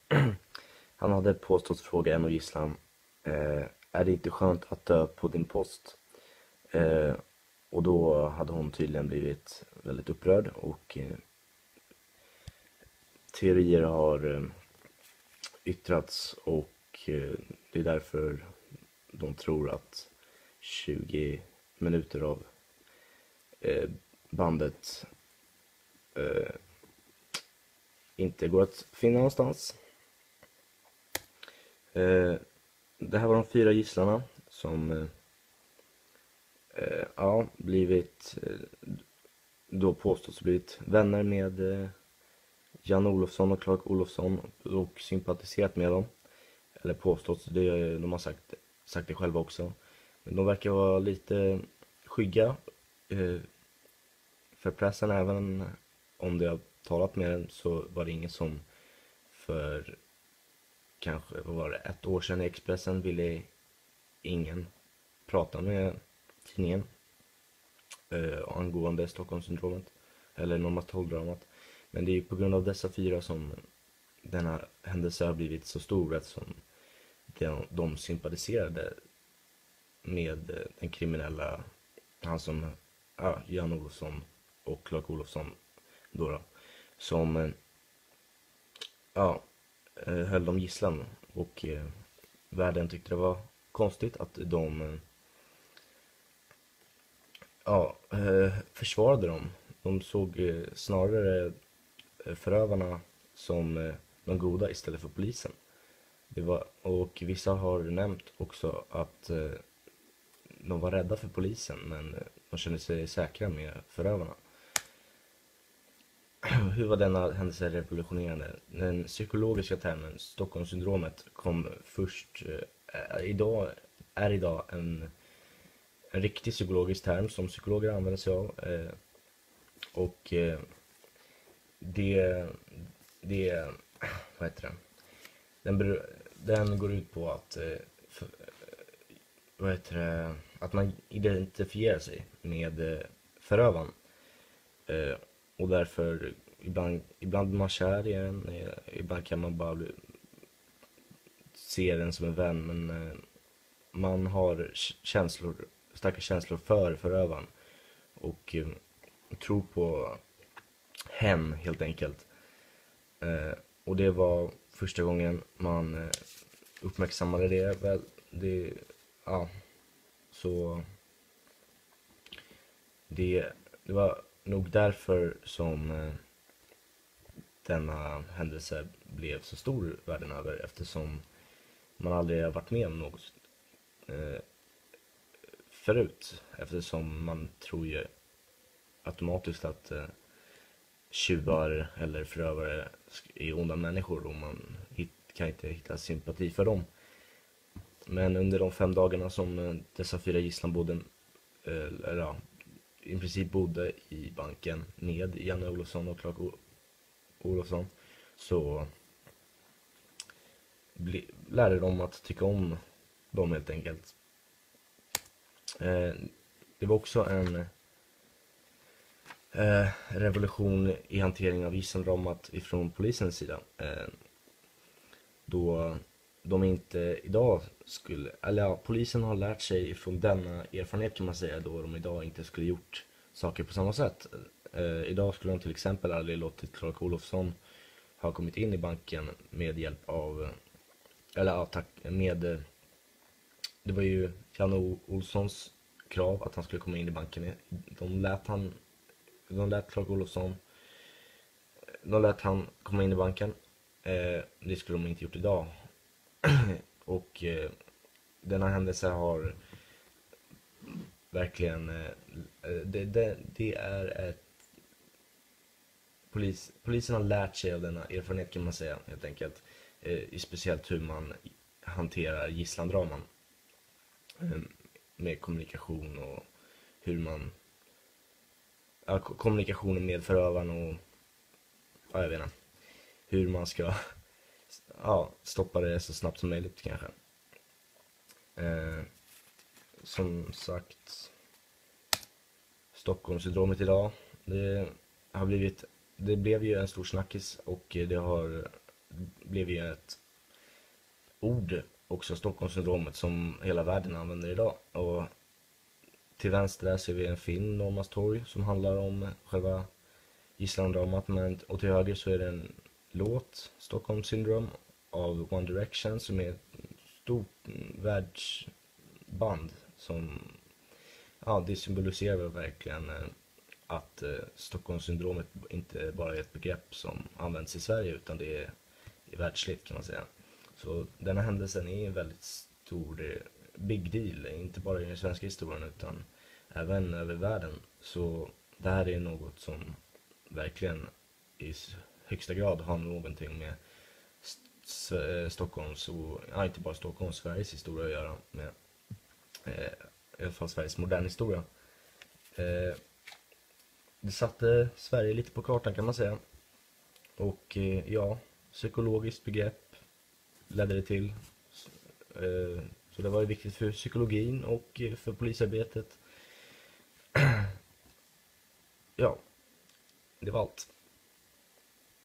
Han hade påstått fråga en av gisslan. Är det inte skönt att dö på din post? Eh, och då hade hon tydligen blivit väldigt upprörd och teorier har yttrats och det är därför de tror att 20 minuter av bandet inte går att finna någonstans. Det här var de 4 gisslarna som blivit då påstås blivit vänner med Jan Olofsson och Clark Olofsson och sympatiserat med dem. Eller påstått, de har sagt det själva också. Men de verkar vara lite skygga för pressen. Även om de har talat med dem så var det ingen som för kanske, vad var det, 1 år sedan i Expressen ville ingen prata med tidningen angående Stockholmssyndromet eller Norrmalmstorgsdramat. Men det är ju på grund av dessa 4 som denna händelse har blivit så stor, eftersom de sympatiserade med den kriminella, han som Jan Olofsson och Clark Olofsson då, som höll dem gisslan, och världen tyckte det var konstigt att de försvarade dem. De såg snarare förövarna som de goda istället för polisen. Och vissa har nämnt också att de var rädda för polisen, men de kände sig säkra med förövarna. Hur var denna händelse revolutionerande? Den psykologiska termen Stockholmssyndromet kom först, är idag en riktig psykologisk term som psykologer använder sig av. Och vad heter det? Den går ut på att att man identifierar sig med förövaren. Och därför ibland man kär i den, ibland kan man bara se den som en vän, men man har starka känslor för förövaren och tror på hen helt enkelt. Och det var första gången man uppmärksammade det var nog därför som denna händelse blev så stor världen över, eftersom man aldrig har varit med om något förut, eftersom man tror ju automatiskt att tjuvar eller förövare är onda människor och man kan inte hitta sympati för dem. Men under de 5 dagarna som dessa 4 gisslan i princip bodde i banken med Janne Olofsson och Clark Olofsson, så lärde de att tycka om dem helt enkelt. Det var också en revolution i hanteringen av gisslandramat ifrån polisens sida. Då de inte idag polisen har lärt sig från denna erfarenhet, kan man säga, då de idag inte skulle gjort saker på samma sätt. Idag skulle de till exempel aldrig låtit Clark Olofsson ha kommit in i banken med hjälp av det var ju Jan Olssons krav att han skulle komma in i banken. De lät Clark Olofsson komma in i banken. Det skulle de inte gjort idag. Och denna händelse har verkligen det är ett polisen har lärt sig av denna erfarenhet, kan man säga, helt enkelt. Speciellt hur man hanterar gisslandraman med kommunikation och hur man kommunikationen med förövaren och jag vet inte, hur man ska stoppa det så snabbt som möjligt kanske. Som sagt, Stockholmssyndromet idag, det blev ju en stor snackis, och blev ju ett ord också, Stockholmssyndromet, som hela världen använder idag. Och till vänster där ser vi en film, Norrmalmstorg, som handlar om själva gisslandramat, men och till höger så är det en låt, Stockholm Syndrome av One Direction, som är ett stort världsband som, ja, det symboliserar väl verkligen att Stockholmssyndromet inte bara är ett begrepp som används i Sverige, utan det är världsligt, kan man säga. Så denna händelsen är en väldigt stor big deal, inte bara i den svenska historien utan även över världen. Så det här är något som verkligen i högsta grad har någonting med Stockholms, och ja, inte bara Stockholms, Sveriges historia att göra med, i alla fall Sveriges moderna historia. Det satte Sverige lite på kartan, kan man säga. Och ja, psykologiskt begrepp ledde det till. Så det var ju viktigt för psykologin och för polisarbetet. Ja, det var allt.